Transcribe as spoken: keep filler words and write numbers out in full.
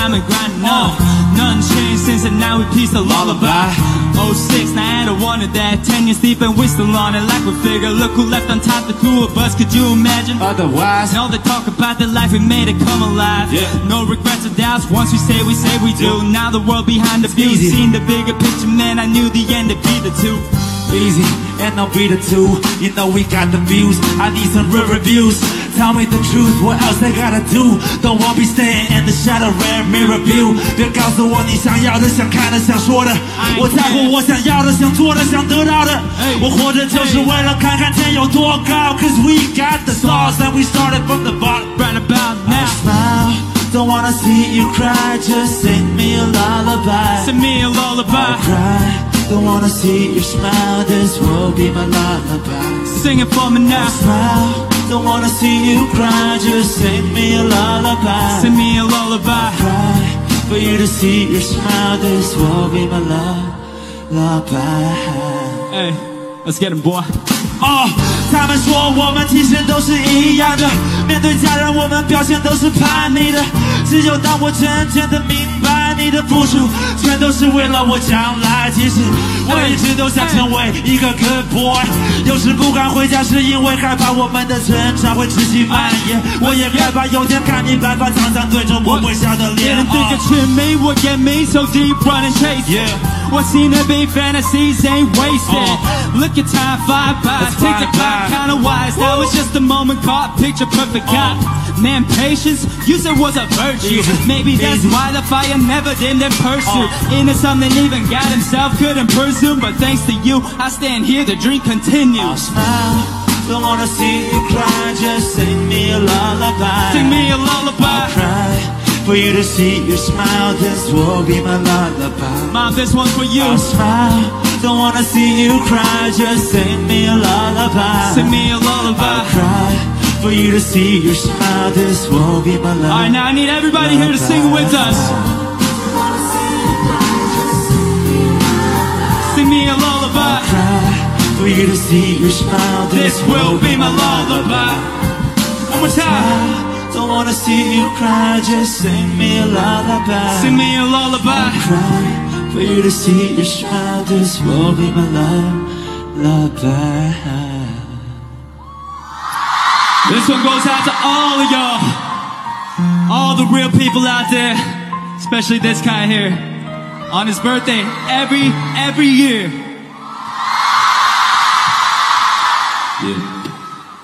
time and grinding on. Nothing changed since and now we piece the lullaby. oh six, now I don't want that. Ten years deep and we still on it like we figure. Look who left on top, the two of us, could you imagine? Otherwise, and all the talk about the life we made it come alive. Yeah. No regrets or doubts, once we say we say we do. Yeah. Now the world behind the view, seen the bigger picture, man, I knew the end to be the two. Easy, and I'll be the two. You know we got the views, I need some real reviews. Tell me the truth, what else I gotta do? Don't want me staying in the shadow, rear mirror view. 别告诉我你想要的、想看的、想说的。我在乎我想要的、想做的、想得到的。我活着就是为了看看天有多高。Cause we got the stars and we started from the bottom. Right about now. Smile, don't wanna see you cry. Just sing me a lullaby. Sing me a lullaby. I'll cry. Don't wanna see you smile. This will be my lullaby. Sing it for me now. Smile. Don't wanna see you cry, just sing me a lullaby. Sing me a lullaby. Cry for you to see your smile. This will be my lullaby. Hey, let's get him, boy. 哦，他们说我们其实都是一样的，面对家人我们表现都是叛逆的。只有当我渐渐的明白，你的付出全都是为了我将来。其实我一直都想成为一个 good boy， 有时不敢回家是因为害怕我们的成长会持续蔓延。我也害怕有天看你白发苍苍对着我微笑的脸。 Didn't think it should me, what get me so deep, run and chase. Yeah. What seem to be fantasies ain't wasted. Look at time fly by, take the clock kinda wise. Now it's just a moment caught, picture perfect God. Man, patience, you said was a virtue. Maybe that's why the fire never dimmed in pursuit. Into something even God himself couldn't pursue. But thanks to you, I stand here, the dream continues. I'll smile, don't wanna see you cry. Just sing me a lullaby. Sing me a lullaby. I'll cry for you to see your smile. This will be my lullaby. Mom, this one's for you. I'll smile, don't wanna see you cry. Just sing me a lullaby. Sing me a lullaby. I'll cry for you to see your smile. This will be my lullaby. Alright, now I need everybody here to sing with us. Sing me a lullaby. I'll cry for you to see your smile. This will be my lullaby. One more time. Don't wanna see you cry, just sing me a lullaby. Sing me a lullaby. I'll cry for you to see your smile. This will be my lullaby. This one goes out to all of y'all, all the real people out there, especially this guy here, on his birthday every every year.